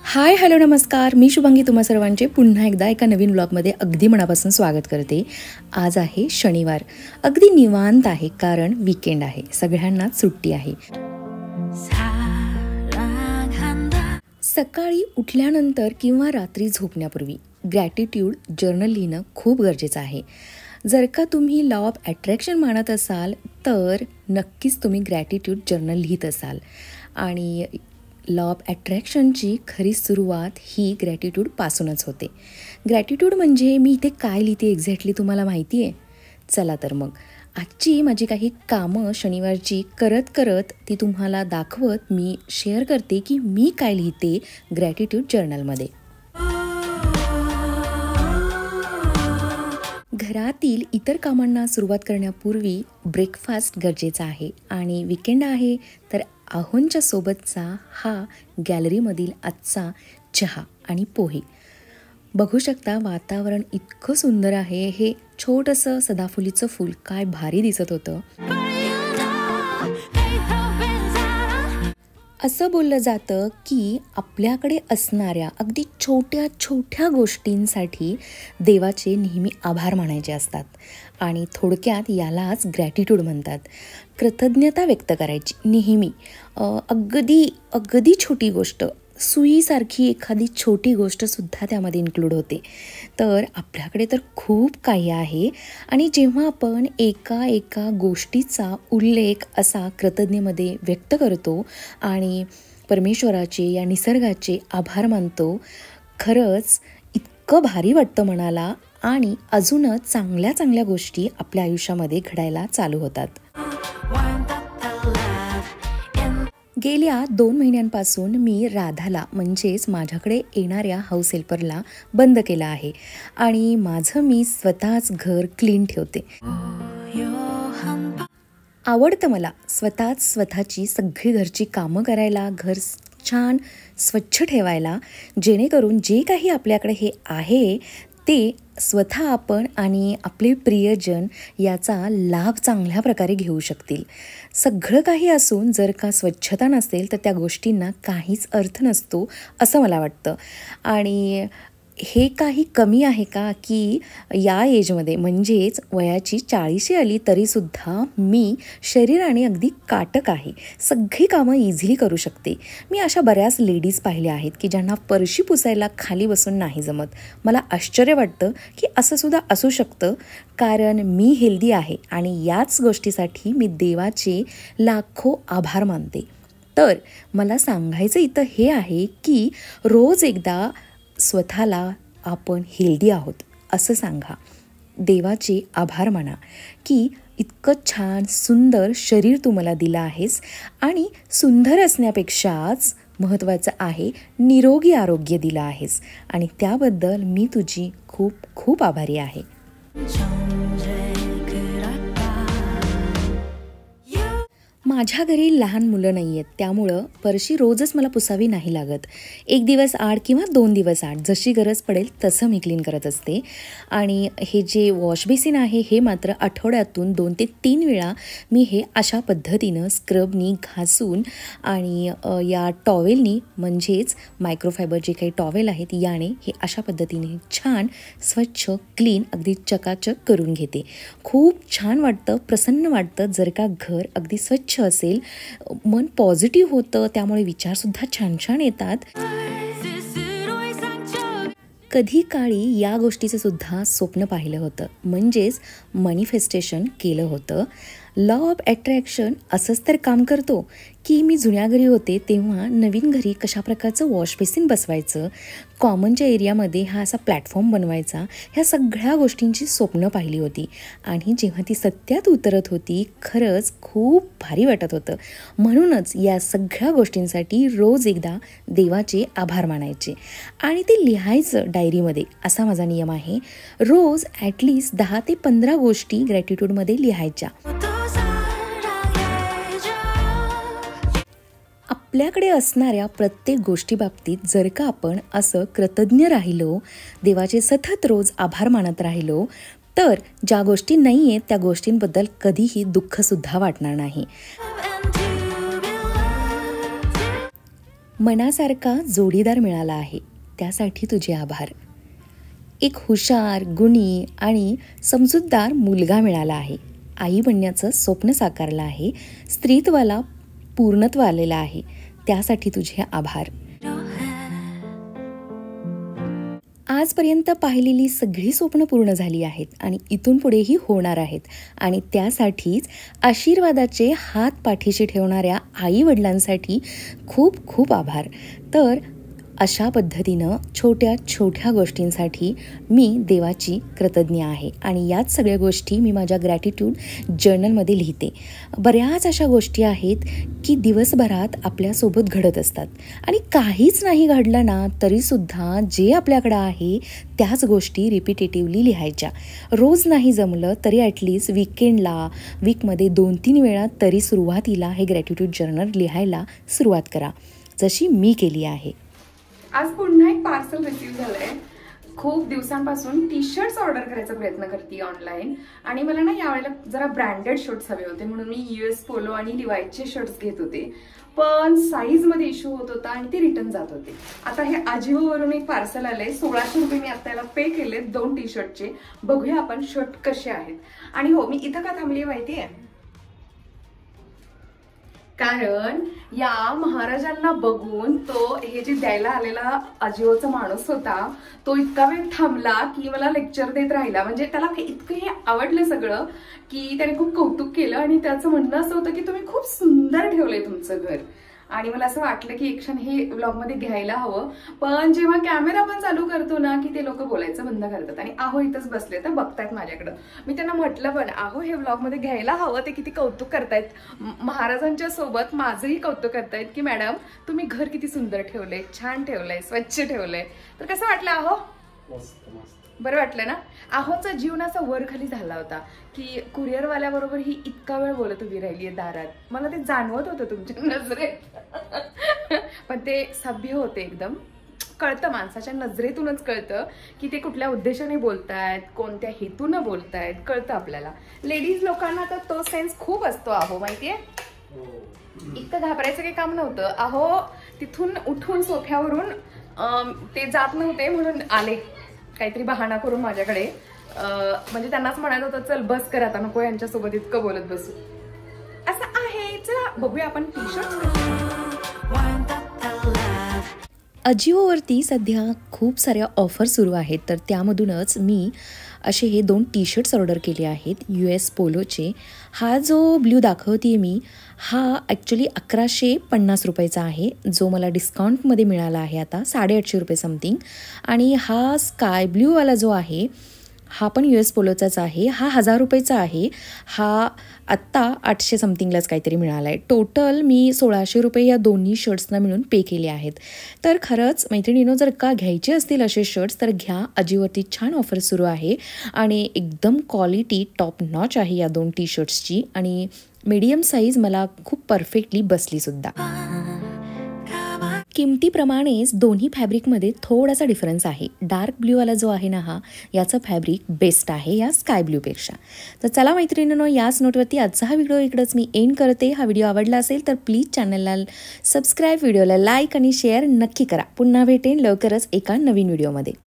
हाय, hello, नमस्कार. मी शुभांगी तुम्हा सर्वांचे पुन्हा एकदा एका नवीन ब्लॉगमध्ये अगदी मनापासून स्वागत करते. आज आहे शनिवार. अगदी निवांत आहे कारण वीकेंड आहे. सगळ्यांनाच सुट्टी आहे. सकाळी उठल्यानंतर किंवा रात्री झोपण्यापूर्वी ग्रॅटिट्यूड जर्नल लिहिणं खूप गरजेचं आहे. जर का तुम्ही लॉ ऑफ अट्रॅक्शन मानत असाल तर नक्कीच तुम्ही ग्रॅटिट्यूड जर्नल लिहित असाल. आणि लॉ ऑफ अट्रॅक्शनची खरी सुरुवात ही ग्रॅटिट्यूडपासूनच होते. ग्रॅटिट्यूड म्हणजे मी इथे काय लिहिते एक्झॅक्टली तुम्हाला माहिती आहे? चला तर मग आजची माझी काही कामं शनिवारची करत ती तुम्हाला दाखवत मी शेअर करते की मी काय लिहिते ग्रॅटिट्यूड जर्नलमध्ये. घरातील इतर कामांना सुरुवात करण्यापूर्वी ब्रेकफास्ट गरजेचा आहे आणि वीकेंड आहे तर आहोंच्या सोबतचा हा गॅलरीमधील आजचा चहा आणि पोहे. बघू शकता वातावरण इतकं सुंदर आहे. हे छोटंसं सदाफुलीचं फूल काय भारी दिसत होतं. असं बोललं जातं की आपल्याकडे असणाऱ्या अगदी छोट्या छोट्या गोष्टींसाठी देवाचे नेहमी आभार मानायचे असतात आणि थोडक्यात यालाच ग्रॅटिट्यूड म्हणतात. कृतज्ञता व्यक्त करायची नेहमी. अगदी छोटी गोष्ट, सुईसारखी एखादी छोटी गोष्टसुद्धा त्यामध्ये इन्क्लूड होते. तर आपल्याकडे तर खूप काही आहे आणि जेव्हा आपण एका गोष्टीचा उल्लेख असा कृतज्ञतेमध्ये व्यक्त करतो आणि परमेश्वराचे या निसर्गाचे आभार मानतो, खरंच इतकं भारी वाटतं मनाला आणि अजूनच चांगल्या चांगल्या गोष्टी आपल्या आयुष्यामध्ये घडायला चालू होतात. गेल्या 2 महिन्यांपासून मी राधाला म्हणजेच माझ्याकडे येणाऱ्या हाऊस हेल्परला बंद केलं आहे आणि माझं मी स्वतःच घर क्लीन ठेवते. आवडतं मला स्वतःची सगळी घरची कामं करायला, घर छान स्वच्छ ठेवायला, जेणेकरून जे काही आपल्याकडे हे आहे ते स्वतः आपण आणि आपले प्रियजन याचा लाभ चांगल्या प्रकारे घेऊ शकतील. सगळं काही असून जर का स्वच्छता नसेल तर त्या गोष्टींना काहीच अर्थ नसतो असं मला वाटतं. आणि हे काही कमी आहे का की या एजमध्ये म्हणजेच वयाची 40 आली तरीसुद्धा मी शरीराने अगदी काटक आहे. सगळी कामं इझिली करू शकते. मी अशा बऱ्याच लेडीज पाहिल्या आहेत की ज्यांना फरशी पुसायला खाली बसून नाही जमत. मला आश्चर्य वाटतं की असंसुद्धा असू शकतं कारण मी हेल्दी आहे आणि याच गोष्टीसाठी मी देवाचे लाखो आभार मानते. तर मला सांगायचं इथं हे आहे की रोज एकदा स्वतःला आपण हेल्दी आहोत असं सांगा. देवाचे आभार माना की इतकं छान सुंदर शरीर तू मला दिलं आहेस आणि सुंदर असण्यापेक्षाच महत्त्वाचं आहे निरोगी आरोग्य दिलं आहेस आणि त्याबद्दल मी तुझी खूप खूप आभारी आहे. माझ्या घरी लहान मुलं नाही आहेत त्यामुळं फरशी रोजच मला पुसावी नाही लागत. 1 दिवस आड किंवा 2 दिवस आड जशी गरज पडेल तसं मी क्लीन करत असते. आणि हे जे वॉश बेसिन आहे हे मात्र आठवड्यातून 2 ते 3 वेळा मी हे अशा पद्धतीनं स्क्रबनी घासून आणि या टॉवेलनी म्हणजेच मायक्रोफायबर जे काही टॉवेल आहेत याने हे अशा पद्धतीने छान स्वच्छ क्लीन अगदी चकाचक करून घेते. खूप छान वाटतं, प्रसन्न वाटतं जर का घर अगदी स्वच्छ असेल. मन पॉझिटिव्ह होतं त्यामुळे विचारसुद्धा छान छान येतात. कधी काळी या गोष्टीचं सुद्धा स्वप्न पाहिलं होतं म्हणजेच मॅनिफेस्टेशन केलं होतं. लॉ ऑफ अट्रॅक्शन असंच तर काम करतो की मी जुन्या घरी होते तेव्हा नवीन घरी कशा प्रकारचं वॉश बेसिन बसवायचं, कॉमनच्या एरियामध्ये हा असा प्लॅटफॉर्म बनवायचा, ह्या सगळ्या गोष्टींची स्वप्न पाहिली होती आणि जेव्हा ती सत्यात उतरत होती खरंच खूप भारी वाटत होतं. म्हणूनच या सगळ्या गोष्टींसाठी रोज एकदा देवाचे आभार मानायचे आणि ते लिहायचं डायरीमध्ये असा माझा नियम आहे. रोज ॲटलिस्ट 10 ते 15 गोष्टी ग्रॅटिट्यूडमध्ये लिहायच्या. आपल्याकडे असणाऱ्या प्रत्येक गोष्टीबाबतीत जर का आपण असं कृतज्ञ राहिलो, देवाचे सतत रोज आभार मानत राहिलो तर ज्या गोष्टी नाही आहेत त्या गोष्टींबद्दल कधीही दुःखसुद्धा वाटणार नाही. मनासारखा जोडीदार मिळाला आहे त्यासाठी तुझे आभार. एक हुशार, गुणी आणि समजूतदार मुलगा मिळाला आहे. आई बनण्याचं स्वप्न साकारलं आहे. स्त्रीत्वाला पूर्णत्व आलेलं आहे त्यासाठी तुझे आभार. आजपर्यंत पाहिलेली सगळी स्वप्न पूर्ण झाली आहेत आणि इथून पुढेही होणार आहेत आणि त्यासाठीच आशीर्वादाचे हात पाठीशी ठेवणाऱ्या आई वडिलांसाठी खूप खूप आभार. तर अशा पद्धतीनं छोट्या छोट्या गोष्टींसाठी मी देवाची कृतज्ञ आहे आणि याच सगळ्या गोष्टी मी माझ्या ग्रॅटिट्यूड जर्नलमध्ये लिहिते. बऱ्याच अशा गोष्टी आहेत की दिवसभरात आपल्यासोबत घडत असतात आणि काहीच नाही घडलं ना तरीसुद्धा जे आपल्याकडं आहे त्याच गोष्टी रिपिटेटिव्हली लिहायच्या. रोज नाही जमलं तरी ॲटलिस्ट वीकेंडला, वीकमध्ये 2-3 वेळा तरी सुरुवातीला हे ग्रॅटिट्यूड जर्नल लिहायला सुरुवात करा, जशी मी केली आहे. आज पुन्हा एक पार्सल रिसीव झालंय. खूप दिवसांपासून टी शर्ट्स ऑर्डर करायचा प्रयत्न करते ऑनलाईन आणि मला ना यावेळेला जरा ब्रँडेड शर्ट्स हवे होते म्हणून मी US पोलो आणि लिवायचे शर्ट्स घेत होते, पण साईजमध्ये इश्यू होत होता आणि ते रिटर्न जात होते. आता हे अजिओवरून एक पार्सल आलंय. 1600 रुपये मी आता याला पे केले 2 टी शर्टचे. बघूया आपण शर्ट कसे आहेत. आणि हो, मी इथं का थांबली माहितीये? कारण या महाराजांना बघून तो हे जे द्यायला आलेला अजिओचा माणूस होता तो इतका वेळ थांबला की मला लेक्चर देत राहिला. म्हणजे त्याला इतकं हे आवडलं सगळं की त्याने खूप कौतुक केलं आणि त्याचं म्हणणं असं होतं की तुम्ही खूप सुंदर ठेवलंय तुमचं घर. आणि मला असं वाटलं की एक क्षण हे व्लॉगमध्ये घ्यायला हवं, पण जेव्हा कॅमेरा आपण चालू करतो ना की ते लोक बोलायचं बंद करतात आणि आहो इथंच बसले तर बघतायत माझ्याकडं. मी त्यांना म्हटलं पण आहो हे व्लॉगमध्ये घ्यायला हवं, ते किती कौतुक करतायत महाराजांच्या सोबत माझंही कौतुक करतायत की मॅडम तुम्ही घर किती सुंदर ठेवलंय, छान ठेवलंय, स्वच्छ ठेवलंय. तर कसं वाटलं आहो? बरं वाटलं ना? आहोचा जीवन असा वर खाली झाला होता की कुरिअरवाल्याबरोबर ही इतका वेळ बोलत उभी राहिली दारात. मला ते जाणवत होतं तुमच्या नजरेत. पण ते सभ्य होते एकदम. कळतं, माणसाच्या नजरेतूनच कळतं की ते कुठल्या उद्देशाने बोलतायत, कोणत्या हेतून बोलतायत, कळतं आपल्याला. लेडीज लोकांना तर तो सेन्स खूप असतो आहो, माहितीये. इतकं घाबरायचं काही काम नव्हतं. आहो तिथून उठून सोफ्यावरून ते जात नव्हते म्हणून आले काहीतरी बहाणा करून माझ्याकडे. म्हणजे त्यांनाच म्हणायचं होतं चल बस कर आता, नको यांच्यासोबत इतकं बोलत बसू. असं आहे. चला बघूया आपण टी शर्ट. अजिओवरती सध्या खूप साऱ्या ऑफर सुरू आहेत, तर त्यामधूनच मी असे हे 2 टी शर्ट्स ऑर्डर केले आहेत US पोलोचे. हा जो ब्ल्यू दाखवते मी हा ॲक्च्युली 1150 रुपयाचा आहे, जो मला डिस्काउंटमध्ये मिळाला आहे आता 850 रुपये समथिंग. आणि हा स्काय ब्ल्यूवाला जो आहे हा पण US पोलोचाच आहे. हा 1000 रुपयाचा आहे. हा आत्ता 800 समथिंगलाच काहीतरी मिळाला आहे. टोटल मी 1600 रुपये या दोन्ही शर्ट्सना मिळून पे केले आहेत. तर खरंच मैत्रिणींनो, जर का घ्यायचे असतील असे शर्ट्स तर घ्या. अजिओवरती छान ऑफर सुरू आहे आणि एकदम क्वालिटी टॉप नॉच आहे या 2 टी शर्ट्सची आणि मीडियम साईज मला खूप परफेक्टली बसलीसुद्धा. किमतीप्रमाणेच दोन्ही फॅब्रिकमध्ये थोडासा डिफरन्स आहे. डार्क ब्ल्यूवाला जो आहे ना हा, याचं फॅब्रिक बेस्ट आहे या स्काय ब्ल्यूपेक्षा. तर चला मैत्रिणींनो, याच नोटवरती आजचा हा व्हिडिओ इकडंच मी एंड करते. हा व्हिडिओ आवडला असेल तर प्लीज चॅनलला सबस्क्राईब, व्हिडिओला लाईक आणि शेअर नक्की करा. पुन्हा भेटेन लवकरच एका नवीन व्हिडिओमध्ये.